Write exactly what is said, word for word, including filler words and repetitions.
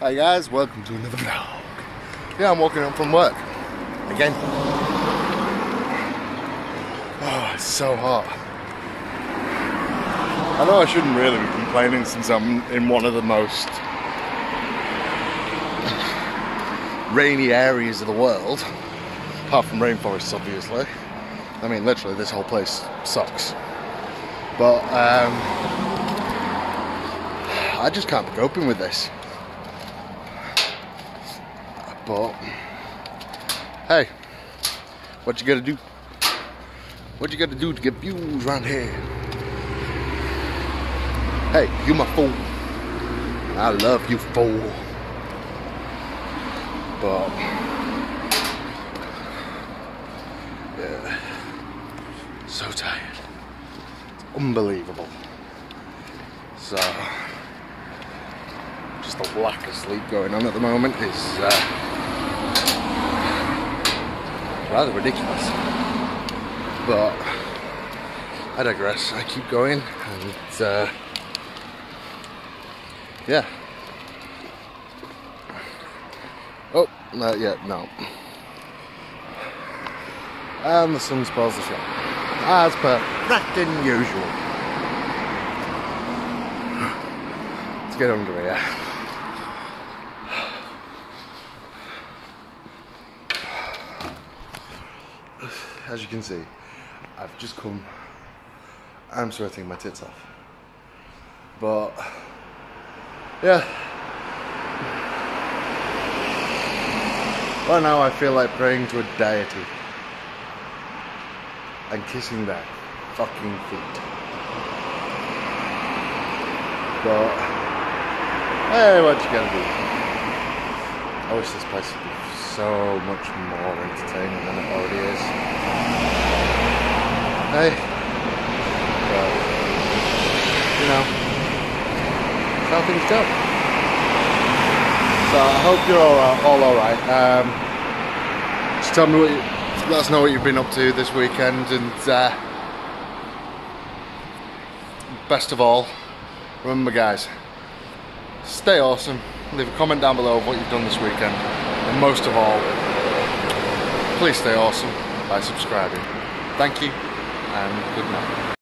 Hi guys, welcome to another vlog. Yeah, I'm walking home from work. Again. Oh, it's so hot. I know I shouldn't really be complaining since I'm in one of the most rainy areas of the world. Apart from rainforests, obviously. I mean, literally, this whole place sucks. But, um... I just can't be coping with this. But hey, what you gotta do? What you gotta do to get views around here? Hey, you my fool. I love you, fool. But yeah, so tired. It's unbelievable. So just a lack of sleep going on at the moment is uh, rather ridiculous, but I digress. I keep going, and uh, yeah. Oh, not yet, no. And the sun spoils the show, as per fracking usual. Let's get under here. As you can see, I've just come, I'm sweating my tits off, but yeah, right now I feel like praying to a deity and kissing their fucking feet. But hey, what you gotta do? I wish this place would be so much more entertaining than it already is. Hey, but you know, that's how things go. So I hope you're all right. All alright. Um, just tell me what you, let us know what you've been up to this weekend, and uh, best of all, remember, guys, stay awesome. Leave a comment down below of what you've done this weekend. And most of all, please stay awesome by subscribing. Thank you, and good night.